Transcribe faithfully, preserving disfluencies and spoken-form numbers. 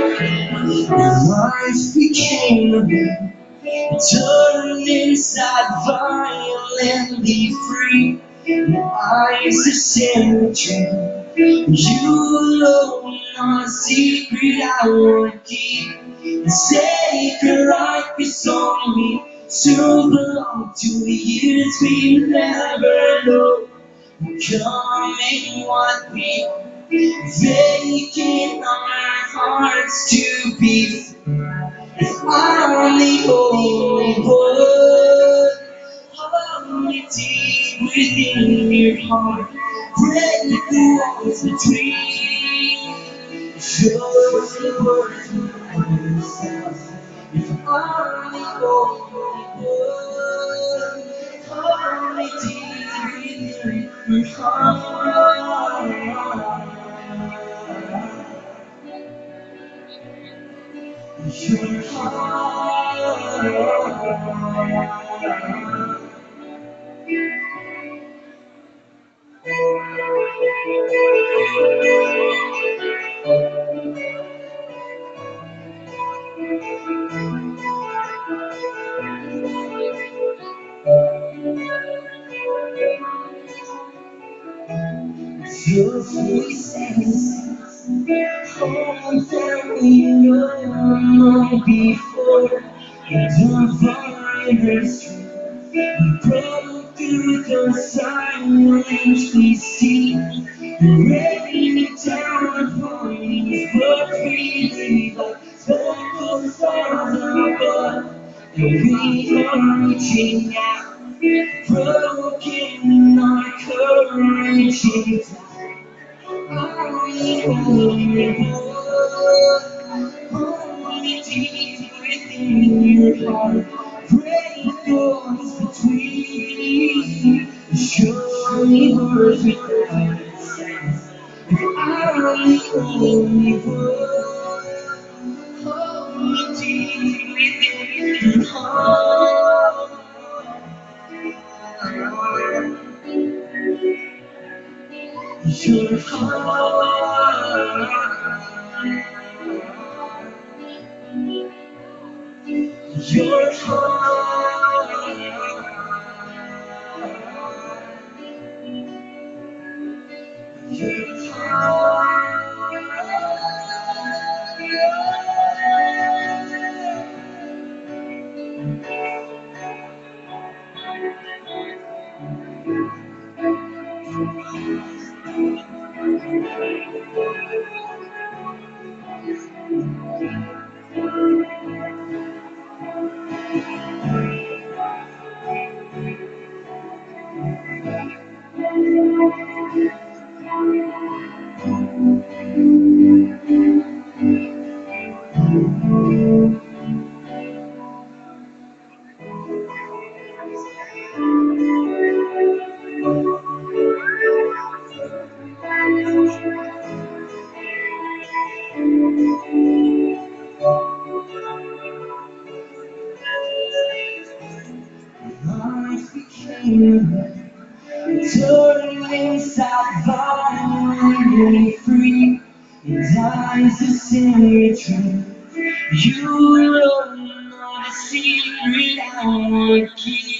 Life became a bit, turned inside violently free. Eyes of symmetry. You alone are a secret I won't keep. The sacred life is only to belong to the years we never know. Becoming what we vacant our hearts to be. I'm the only one, only deep within your heart. Break the walls between. Show us the words of yourself. If I'm the only one, only deep within your heart. Your heart. Your faces, home that we know long before the virus broke through the silence we see, raining down upon us, but we leave like speckled stars above, and we are reaching out, broken our courage is only only deep within your heart. Break doors between. Show me words without sense. I'm the only one. Only deep within your heart. Your heart. Your heart, your life became turning inside violently free. And eyes of symmetry. You alone are the secret I want to keep.